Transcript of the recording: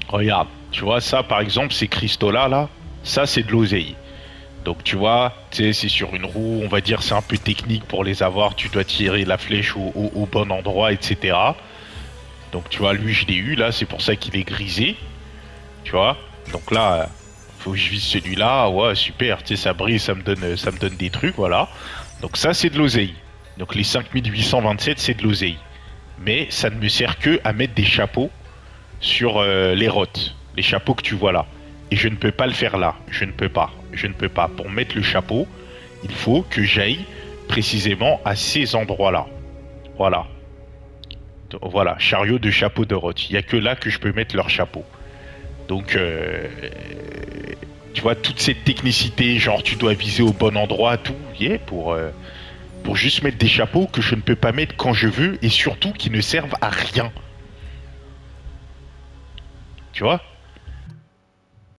Regarde, tu vois, ça par exemple, ces cristaux-là, là, ça c'est de l'oseille. Donc tu vois, tu sais, c'est sur une roue, on va dire c'est un peu technique pour les avoir, tu dois tirer la flèche au bon endroit, etc. Donc tu vois, lui je l'ai eu là, c'est pour ça qu'il est grisé, tu vois. Donc là, faut que je vise celui-là, ouais super, tu sais, ça brille, ça me donne des trucs, voilà. Donc ça c'est de l'oseille. Donc les 5827 c'est de l'oseille. Mais ça ne me sert que à mettre des chapeaux sur les rottes, les chapeaux que tu vois là. Et je ne peux pas le faire là, je ne peux pas, je ne peux pas. Pour mettre le chapeau, il faut que j'aille précisément à ces endroits-là. Voilà. Voilà, chariot de chapeau de rotte. Il n'y a que là que je peux mettre leur chapeau. Donc, tu vois, toute cette technicité, genre tu dois viser au bon endroit, tout, yeah, pour juste mettre des chapeaux que je ne peux pas mettre quand je veux et surtout qui ne servent à rien. Tu vois?